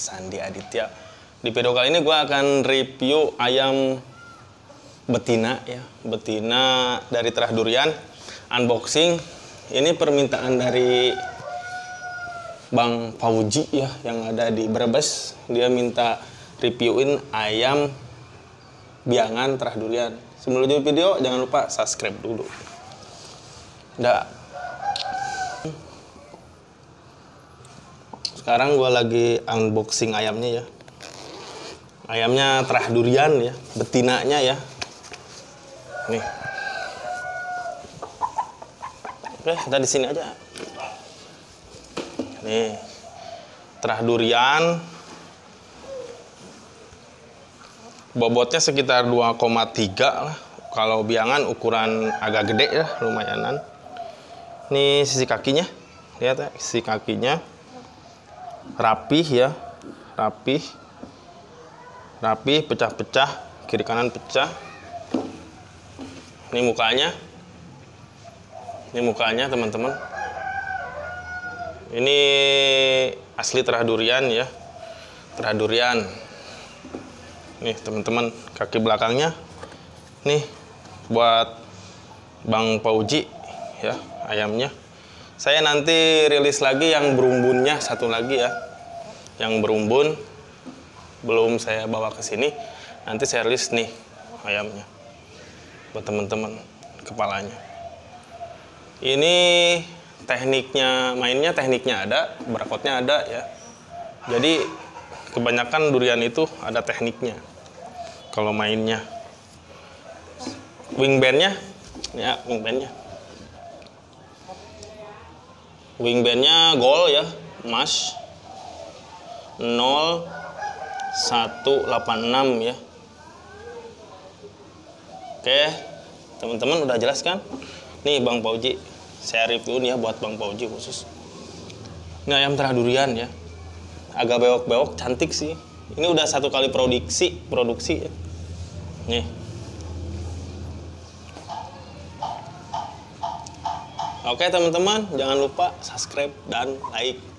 Sandi Aditya. Di video kali ini gue akan review ayam betina ya, betina dari Terah Durian, unboxing. Ini permintaan dari Bang Fauji ya, yang ada di Brebes. Dia minta reviewin ayam biangan Terah Durian. Sebelum lanjut video, jangan lupa subscribe dulu. Sekarang gue lagi unboxing ayamnya ya. Ayamnya Terah Durian ya, betinanya ya. Nih. Oke, kita di sini aja. Nih. Terah Durian. Bobotnya sekitar 2,3 lah. Kalau biangan ukuran agak gede ya, lumayanan. Nih sisi kakinya. Lihat ya, sisi kakinya. Rapih ya. Rapih, pecah-pecah, kiri kanan pecah. Ini mukanya. Ini mukanya, teman-teman. Ini asli Terah Durian ya. Terah Durian. Nih, teman-teman, kaki belakangnya. Nih, buat Bang Fauji ya, ayamnya. Saya nanti rilis lagi yang berumbunnya satu lagi ya. Yang berumbun belum saya bawa ke sini. Nanti saya rilis nih ayamnya buat teman-teman, kepalanya. Ini tekniknya, mainnya tekniknya ada, barcode-nya ada ya. Jadi kebanyakan durian itu ada tekniknya kalau mainnya. Wingbandnya ya, Wingbandnya gold ya, emas 0186 ya. Oke, teman-teman udah jelas kan? Nih Bang Fauji, saya review nih ya buat Bang Fauji khusus. Ini ayam Terah Durian ya. Agak bewok-bewok, cantik sih. Ini udah satu kali produksi ya. Nih. Oke teman-teman, jangan lupa subscribe dan like.